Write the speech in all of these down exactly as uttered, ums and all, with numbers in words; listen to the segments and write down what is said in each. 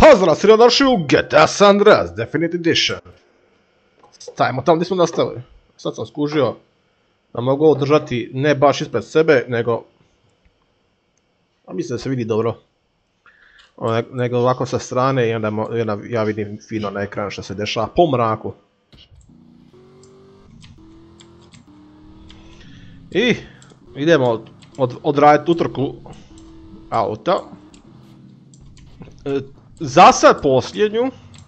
Pozdrav, svi došli u G T A San Andreas Definitive Edition. Stajemo tamo gdje smo nastavili. Sad sam skužio da mogu ovo držati ne baš ispred sebe, nego... A mislim da se vidi dobro. Nego ovako sa strane i onda, onda ja vidim fino na ekranu što se dešava po mraku. I idemo od, od, odraditi utrku auta. E, za sad posljednju.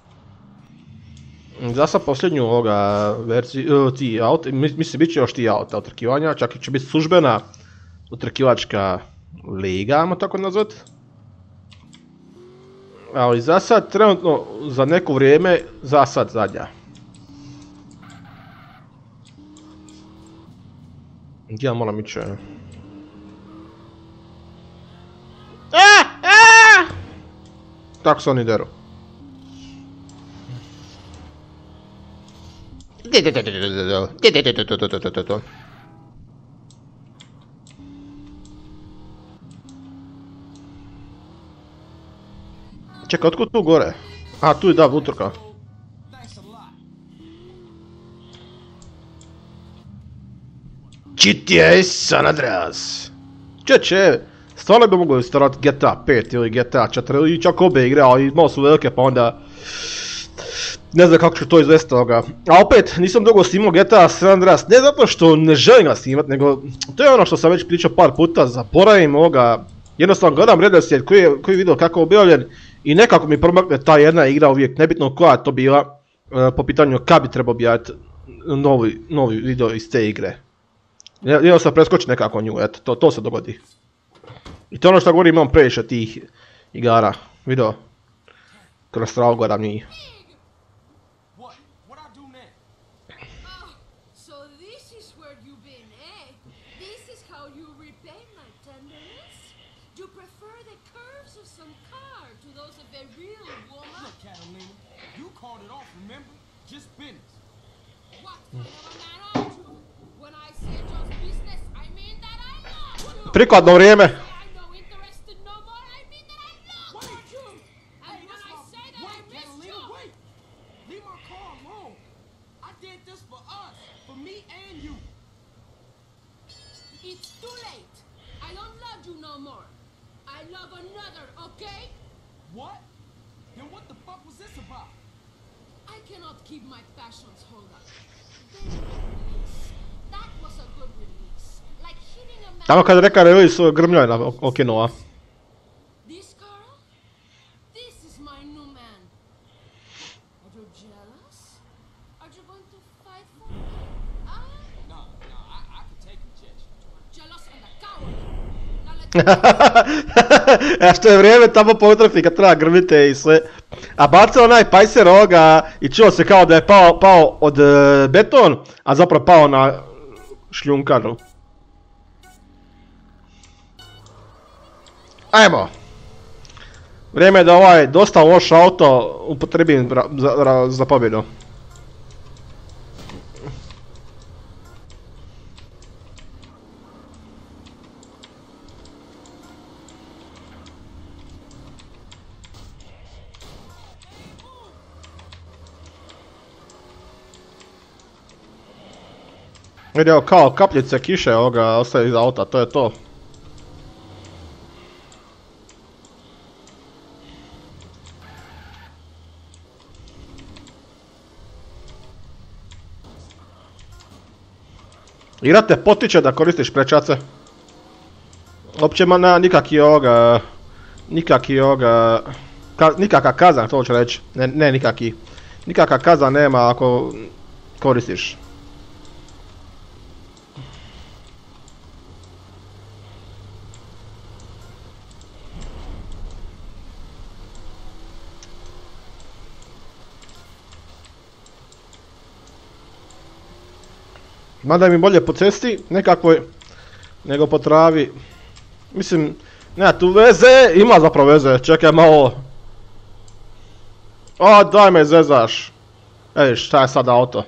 Za sad posljednju ovoga verziju, ti auta, mislim bit će još ti auta utrkivanja, čak i će biti službena utrkivačka liga, ajmo tako nazvat. Ali za sad, trenutno, za neko vrijeme, za sad zadnja. Gdje ja moram ići? Tako se oni deru. Čekaj, otkud tu gore? A, tu je da, utrka. G T A San Andreas. Če če, stvarno bi mogli starati G T A pet ili G T A četiri ili čak obe igre, ali malo su velike pa onda... Ne znam kako ću to izvesti ovoga. A opet, nisam dugo snimao G T A San Andreas, ne zato što ne želim ga snimat, nego... To je ono što sam već pričao par puta, zaboravim ovoga... Jednostavno gledam redoslijed koji je, koji je video kako je objavljen i nekako mi promakne ta jedna igra uvijek, nebitno koja je to bila, po pitanju kad bi trebao objaviti novi, novi video iz te igre. Jedno sam preskoči nekako nju, eto, to, to se dogodi. I to je ono što govorim, imam previše tih igara, video. Kroz stravu gledam njih. Prikladno vrijeme. Tamo kad reka release grmljaj na okino, a? A što je vrijeme tamo po utrfi kad treba grmite i sve. A bacao onaj pajser ovoga i čuo se kao da je pao, pao od uh, beton, a zapravo pao na šljunkanu. Ajmo! Vrijeme je da ovaj dosta loš auto upotrebim za, za pobjedu. Vidio kao kapljice kiše ovoga ostaje iz auta, to je to. Igra te potiče da koristiš prečace. Uopće ma nema nikakvi ovoga... Nikakvi ovoga... Ka, nikakav kazan, to ću reći. Ne, ne nikakvi. Nikakav kazan nema ako koristiš. Mada mi bolje po cesti, nekakvoj, nego po travi. Mislim, nema tu veze, ima zapravo veze, čekaj malo. O, daj me zezaš. Ej, šta je sad auto?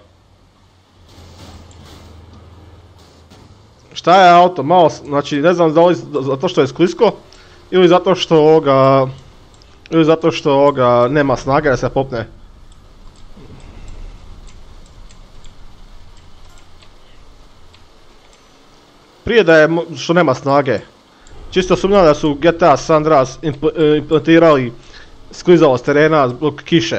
Šta je auto? Malo, znači ne znam da li zato što je sklisko ili zato što ovoga Ili zato što ovoga nema snage da se popne. Prije da je što nema snage. Čisto sumnjam da su G T A San Andreas implementirali sklizavost terena zbog kiše.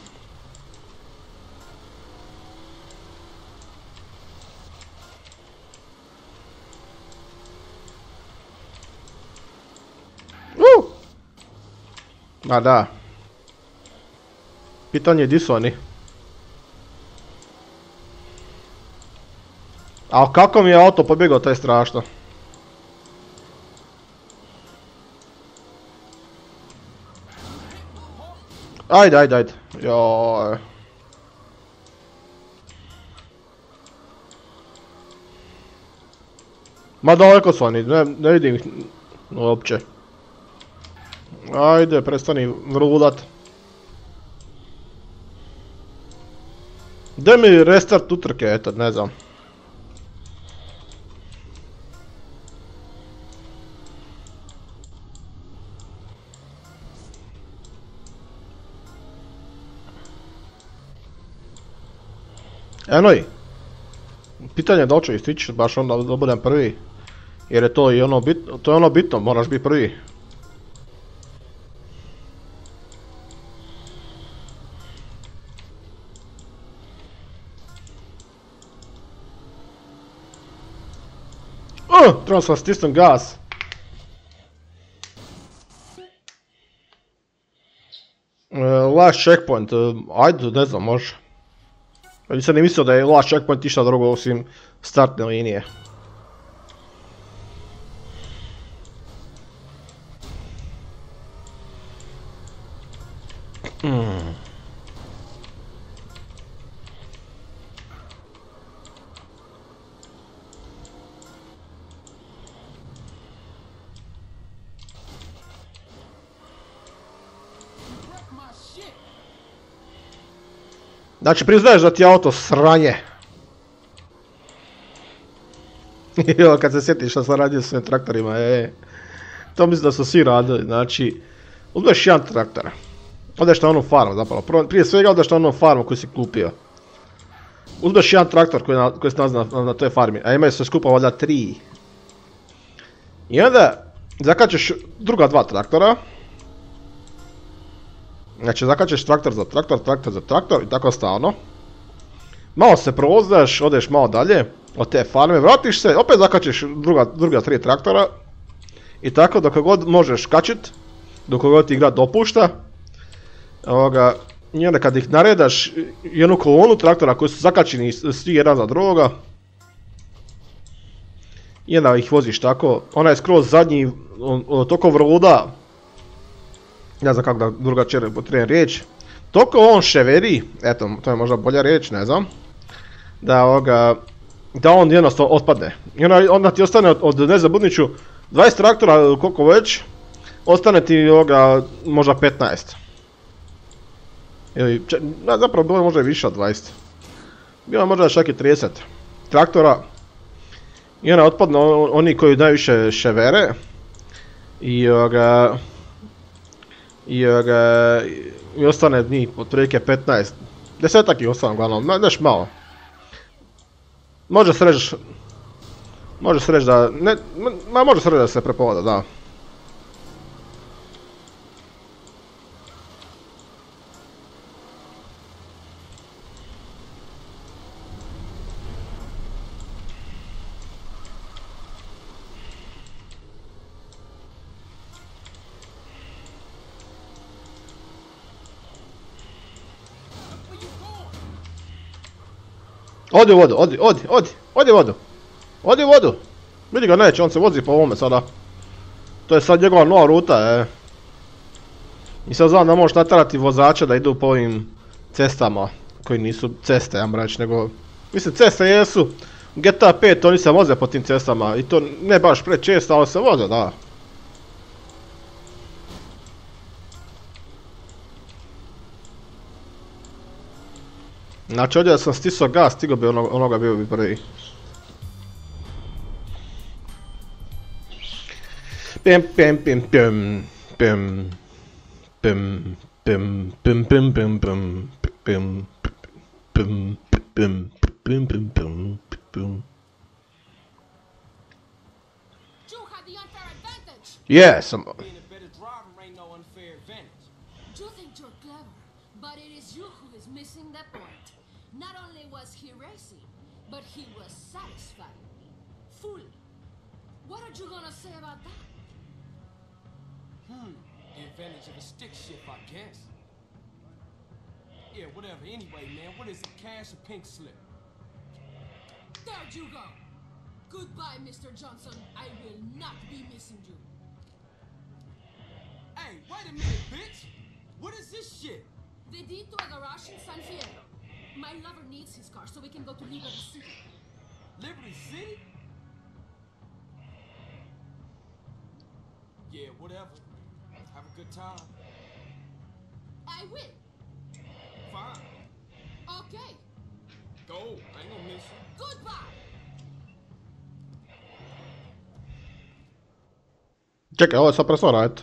Uh! Ma da. Pitanje je di su oni. A kako mi je auto pobjegao, to je strašno. Ajde, ajde, ajde. Joj. Ma daleko su oni, ne, ne vidim ih uopće. Ajde, prestani vrulat. Gdje mi restart utrke, eto, ne znam. Eno i. Pitanje je da li ću istići baš onda da budem prvi. Jer je to i ono bitno, to je ono bitno, moraš biti prvi. Uh, trebam sam stisnem gas. Uh, last checkpoint, uh, ajde, ne znam, može. Nisam ni mislio da je last checkpoint išta drugo osim startne linije. Hmm. Znači priznaješ da ti je auto sranje. Jo, kad se sjetiš što sam radio s svim traktorima, e. To mislim da su svi radili, znači. Uzmeš jedan traktor. Odeš na onu farmu zapravo, prije svega odeš na onu farmu koju si kupio. Uzmeš jedan traktor koji, na, koji se nalazi na, na toj farmi, a imaju se skupa valjda tri. I onda zakačeš druga dva traktora. Znači zakačeš traktor za traktor, traktor za traktor i tako stalno. Malo se provozaš, odeš malo dalje od te farme, vratiš se, opet zakačeš druga, druga tri traktora. I tako dok god možeš kačit, dok god ti igra dopušta. Ovoga, i onda kad ih naredaš jednu kolonu traktora koji su zakačeni svi jedan za drugoga. I onda ih voziš tako, ona je skroz zadnji, toliko vruda. Ne znam kako da drugačije potrebujem riječ. Toliko on ševeri, eto, to je možda bolja riječ, ne znam. Da ovoga, da on jednostavno otpadne. I onda, onda ti ostane od, od ne znam Budniću, dvadeset traktora koliko već, ostane ti ovoga možda petnaest. Ili, če, ne, zapravo bilo je možda i više od dvadeset. Bilo je možda čak i trideset traktora. I onda otpadne oni koji najviše ševere. I ovoga... I, ovoga, i ostane njih otprilike petnaest. Desetak ih ostane uglavnom, neš malo. Može se reći... Može se reći da... Ne, ma može se reći da se prepovada, da. Odi u vodu, odi, odi, odi, odi u vodu. Odi u vodu. Vidi ga neće, on se vozi po ovome sada. To je sad njegova nova ruta, e. I sad znam da možeš natjerati vozača da idu po ovim cestama. Koji nisu ceste, ja moram reći, nego... Mislim, ceste jesu. U G T A pet oni se voze po tim cestama. I to ne baš prečesto, ali se voze, da. Znači ovdje da sam stisao gas, stigo bi onoga, onoga bio bi prvi. Pim pim pim pim pim Bim, bim, bim, bim, bim, bim, bim, bim, bim, bim, bim, bim, bim. You had the unfair advantage. Yes, I'm... Being a better driver ain't no unfair advantage. You think you're clever, but it is you who is missing the point. Not only was he racing, but he was satisfied. Fully. What are you gonna say about that? Hmm. The advantage of a stick shift, I guess. Yeah, whatever. Anyway, man, what is it? Cash or pink slip? There you go. Goodbye, Mister Johnson. I will not be missing you. Hey, wait a minute, bitch! What is this shit? The deed to a garage in San Fierro. My lover needs his car so we can go to Liberty City. Liberty City? Yeah, whatever. Have a good time. I will. Fine. Okay. Go. I ain't gonna miss you. Goodbye. Čekaj, ovo je sad presora, eto.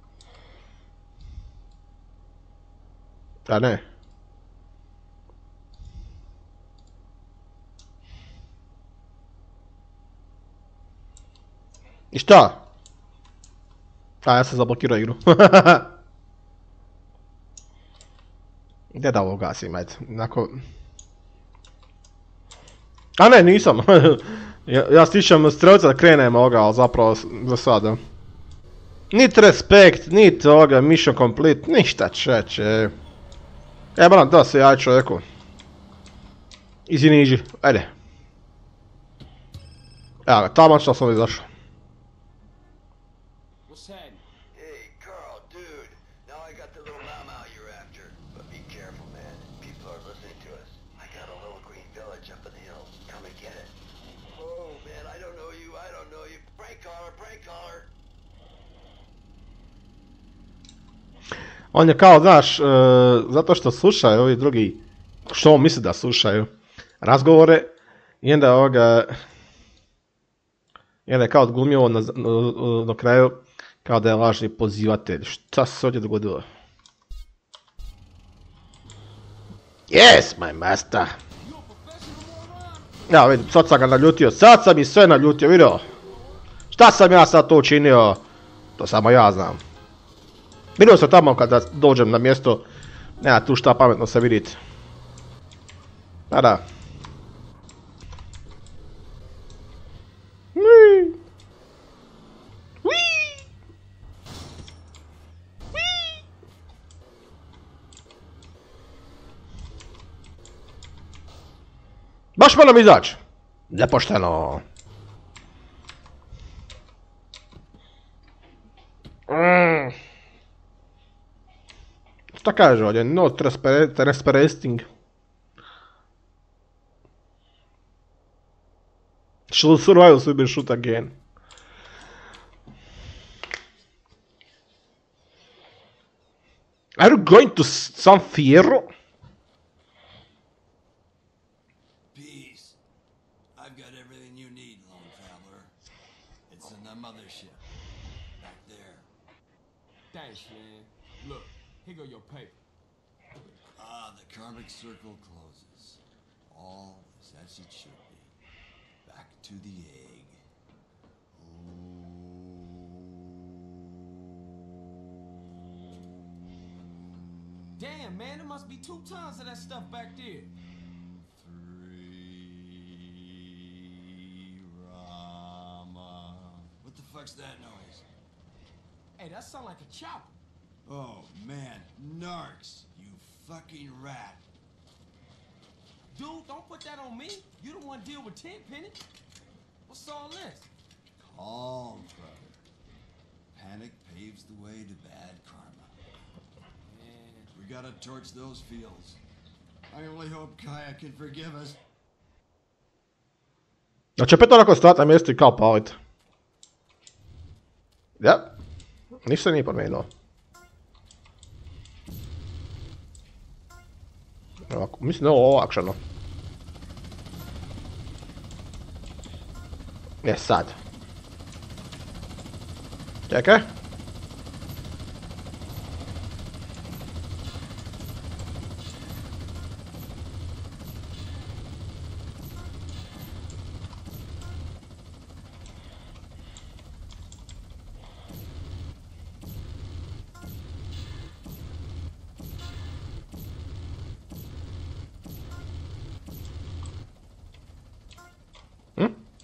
A ne. I šta? A, ja sam zablokirao igru. Gdje da ovo gasim, ajde. Onako... A ne, nisam. ja, ja stišam strelca da krenem ovoga, ali zapravo za sada. Nit respekt, nit ovoga, mission complete, ništa čeče. E, moram da se ja čovjeku. Easy niži, ajde. Evo ga, tamo što sam izašao. What's happening? Hey, Carl, dude. Now I got the little mama you're after. But be careful, man. People are listening to us. I got a little green village up in the hills. Come and get it. Oh, man, I don't know you. I don't know you. Prank caller, prank caller. On je kao, znaš, uh, zato što slušaju ovi drugi, što on misli da slušaju, razgovore, i onda ovoga, i onda je kao odglumio na, na, na kraju, kao da je lažni pozivatelj. Šta se ovdje dogodilo? Yes, my master! Ja vidim, sad sam ga naljutio, sad sam i sve naljutio, vidio? Šta sam ja sad to učinio? To samo ja znam. Vidio sam tamo kada dođem na mjesto, nema tu šta pametno se vidjeti. Da, da. Wii. Wii. Wii. Baš moram izaći. Nepošteno. Mm. Šta kaže ovdje? No trespassing. Shall survivors will be shoot again. Are you going to San Fierro? Peace. I've got everything you need, lone traveler. It's in the mothership. Back there. Thanks, man. Look, here go your paper. Ah, the karmic circle closes. All is as it should be. Back to the egg. Damn, man, there must be two tons of that stuff back there. Three Rama. What the fuck's that noise? Hey, that sound like a chopper. Oh man, Narcs, you fucking rat. Dude, don't put that on me. You the one deal with Tenpenny. What's all this? Calm, brother. Panic paves the way to bad karma. Man. We gotta torch those fields. I only hope Kaya can forgive us. Znači opet onako stati na mjestu i kao palit. Ja, ništa nije promijenilo. Ovako, mislim da je ovo olakšano. Je sad.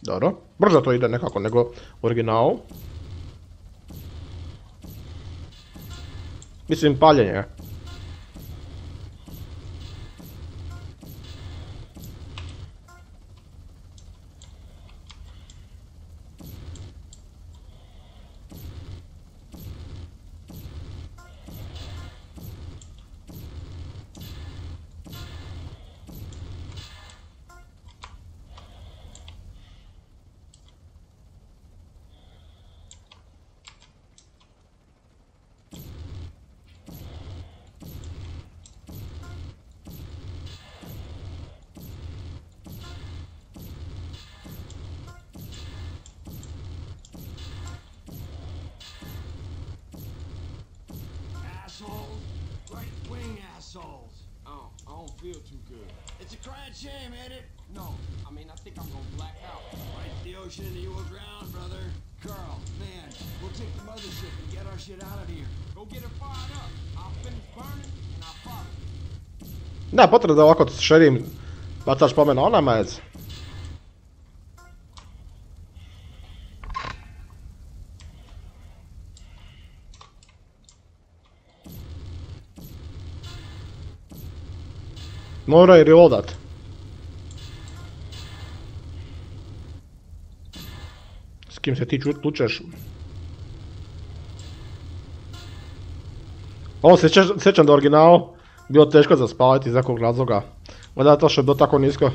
Dobro, brzo to ide nekako nego u originalu. Mislim, paljenje. Assholes. Right-wing assholes. I don't, I don't feel too good. It's a crying shame, ain't it? No, I mean, I think I'm gonna black out. Right to the ocean and you will drown, brother. Carl, man, we'll take the mothership and get our shit out of here. Go get it fired up. I'll finish burning and I'll follow. Da, potrebno da ovako šerim, bacaš po mene, ona mec. Mora i reloadat. S kim se ti tučeš? Ovo se sjećam da originalu bilo teško za spavati iz nekog razloga. Valjda to što je bilo tako nisko.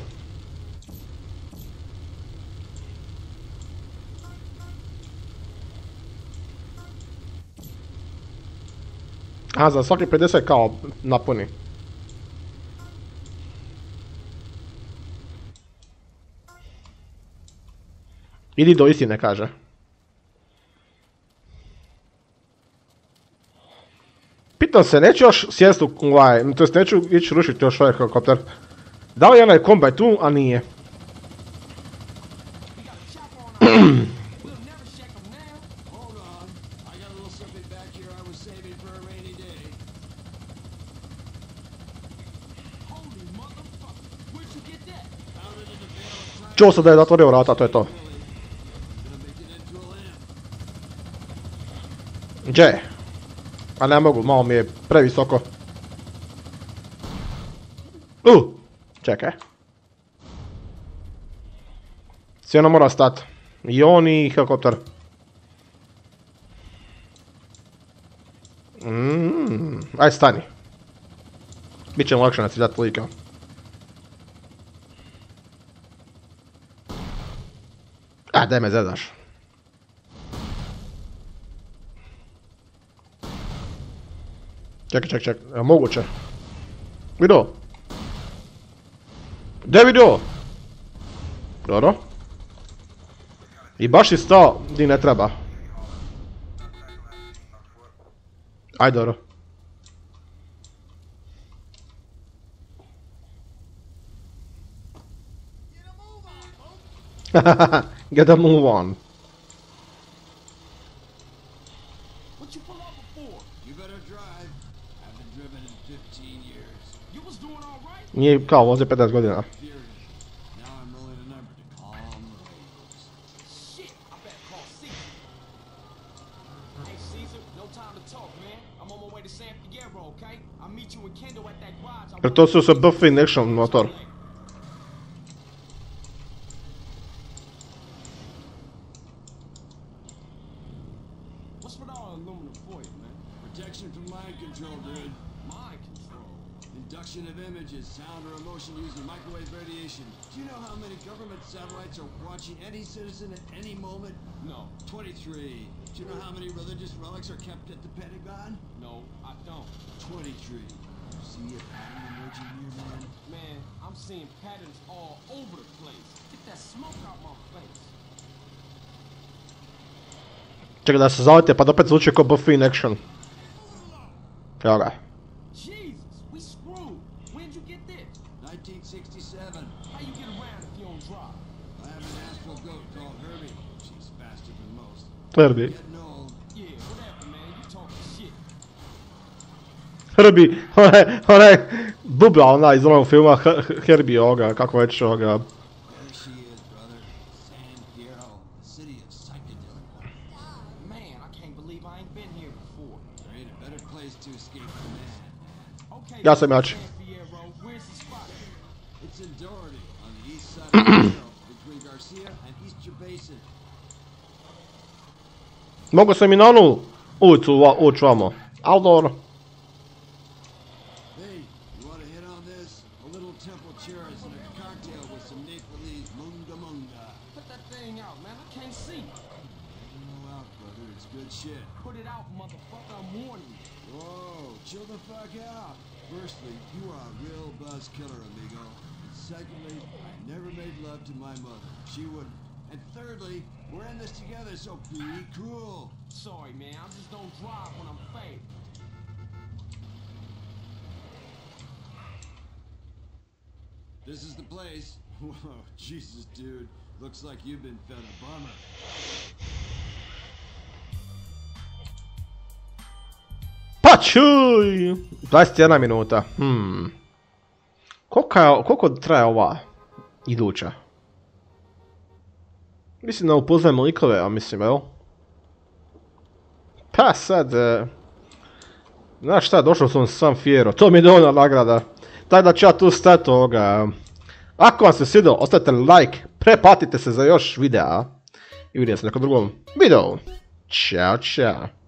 A, za svaki pedeset kao napuni. Idi do istine, kaže. Pitam se, neću još sjest u ovaj, to jest neću ići rušiti još ovaj helikopter. Da li je onaj kombaj tu, a nije? Čuo sam da je zatvorio vrata, to je to. Gdje? A ne mogu, malo mi je previsoko. Uh, čekaj. Sve ono mora stati. I on i helikopter. Mm, aj stani. Biće mu lakše naciljati lika. A, daj me zezaš. Čekaj, čekaj, čekaj, je moguće? Vidio? Gdje vidio? Dobro. I baš je stao di ne treba. Aj, dobro. Get a move on. What you pull over for? You better drive. I haven't driven in fifteen years. You was doing all right? Nije kao voze pedeset godina. Furious. Now I'm rolling a number to calm the waves. Shit, I better call Caesar. Hey Caesar, no time to talk, man. I'm on my way to San Fierro, okay? I'll meet you in Kendall at that garage. Jer to su se Buffy in action motor. What's with all aluminum foil, man? Protection from mind control, dude. Mind control. Induction of images, sound or emotion using microwave radiation. Do you know how many government satellites are watching any citizen at any moment? No, twenty-three. Do you know how many religious relics are kept at the Pentagon? no, I don't. twenty-three. See a pattern emerging here, man? Man, I'm seeing patterns all over the place. Get that smoke out my face. Čekaj da se zalete pa da opet zvuči kao Buffy in action. Evo ga. Jesus, we screwed. When'd you get this? nineteen sixty-seven. How you get around if you don't drive? I have an astral goat called Herbie. She's faster than most. Herbie. Getting old. Yeah, whatever, man. You talking shit. Herbie, onaj, onaj, bubla onaj iz onog filma Herbie ovoga, kako već ovoga. There she is, brother. San escape the man. Okay, Ja sam jači. San Fierro, where's the spot? It's in Doherty, on the east side of the hill, between Garcia and Easter Basin. Mogu sam i na onu ulicu va- ući vamo. Ali dobro. Hey, you want to hit on this? A little temple chairs and a cocktail with some Nepalese munga munga. Put that thing out, man. I can't see. No out, brother. It's good shit. Put it out, motherfucker. I'm warning you. Whoa, chill the fuck out. Firstly, you are a real buzz killer, amigo. And secondly, I never made love to my mother. She wouldn't. And thirdly, we're in this together, so be cool. Sorry, man. I just don't drive when I'm fake. This is the place. Whoa, Jesus, dude. Looks like you've been fed a bummer. Pa čuj! dvadeset jedna minuta. Hmm. Koliko, je, koliko traje ova iduća? Mislim da upoznajem likove, a mislim, evo. Pa sad... E, znaš šta, došao sam sam Fiero, to mi je dovoljna nagrada. Tako da ću ja tu stati ovoga. Ako vam se svidjelo, ostavite like, preplatite se za još videa. I vidimo se u nekom drugom videu. Ćao, čao.